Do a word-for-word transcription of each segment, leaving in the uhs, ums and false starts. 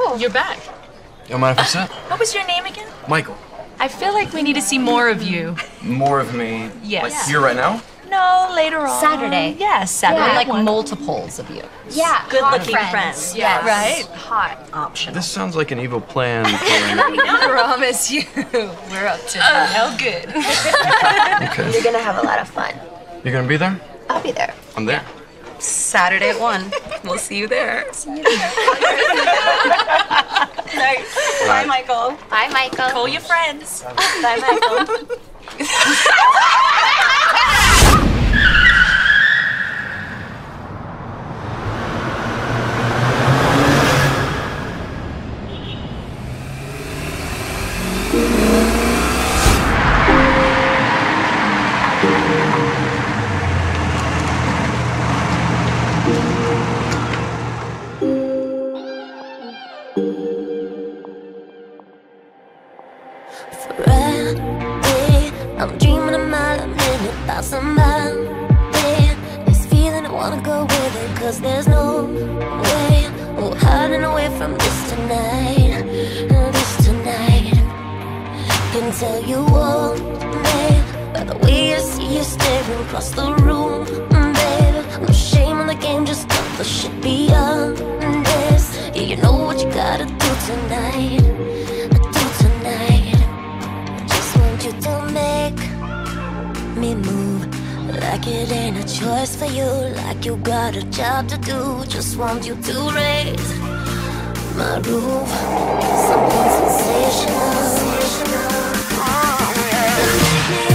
You're back. You don't mind if I sit? What was your name again? Michael. I feel like we need to see more of you. More of me? Yes. Like here right now? No, later on. Saturday. Yes, Saturday. Yeah, at like one. multiples of you. Yeah, Good-looking hot friends. Yes. Right? Hot option. This sounds like an evil plan. I promise you, we're up to hell good. Okay. You're gonna have a lot of fun. You're gonna be there? I'll be there. I'm there. Saturday at one. We'll see you there. See you there. Nice. Bye, Michael. Bye, Michael. Call your friends. Bye, Michael. Friday, I'm dreaming a mile a minute about somebody. This feeling I wanna go with it, cause there's no way we're hiding away from this tonight. This tonight can tell you all, babe, by the way I see you staring across the room, babe. No shame in the game, just cut the shit beyond this. Yeah, you know what you gotta do tonight. You to make me move like it ain't a choice for you, like you got a job to do. Just want you to raise my roof, something sensational. Oh, yeah. Make me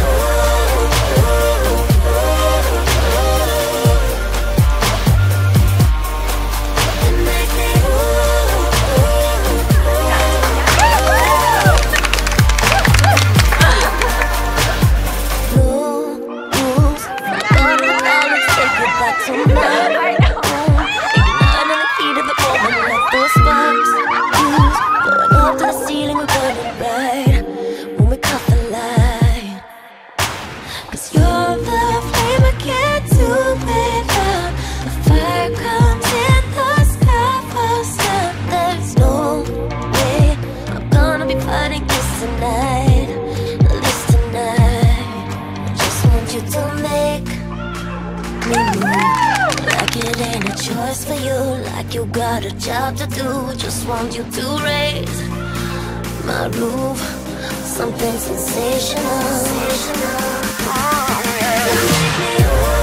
for you, like you got a job to do. Just want you to raise my roof, something sensational. Oh, yeah.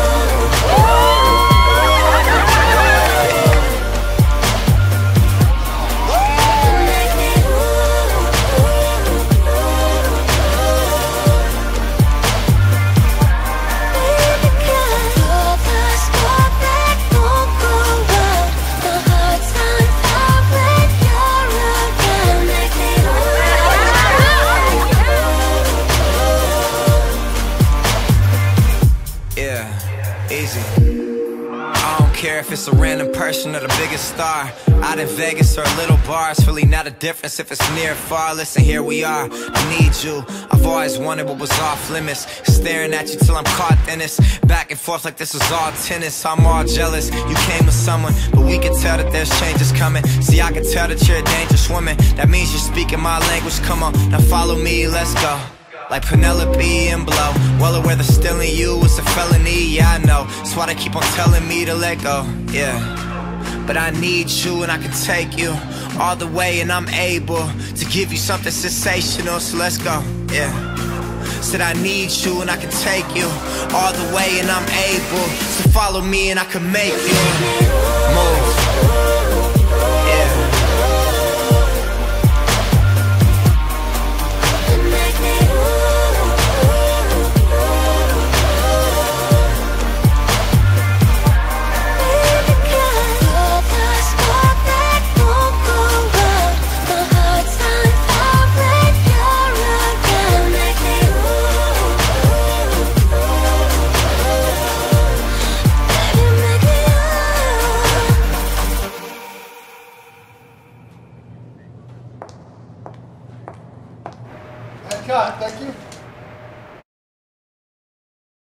If it's a random person or the biggest star out in Vegas or a little bar, it's really not a difference if it's near or far. Listen, here we are, I need you. I've always wondered what was off limits, staring at you till I'm caught in this. Back and forth like this is all tennis. I'm all jealous, you came with someone, but we can tell that there's changes coming. See, I can tell that you're a dangerous woman. That means you're speaking my language, come on, now follow me, let's go. Like Penelope and Blow, well aware that stealing you is a felony, yeah I know. That's why they keep on telling me to let go, yeah. But I need you and I can take you all the way, and I'm able to give you something sensational, so let's go, yeah. Said I need you and I can take you all the way, and I'm able to follow me and I can make you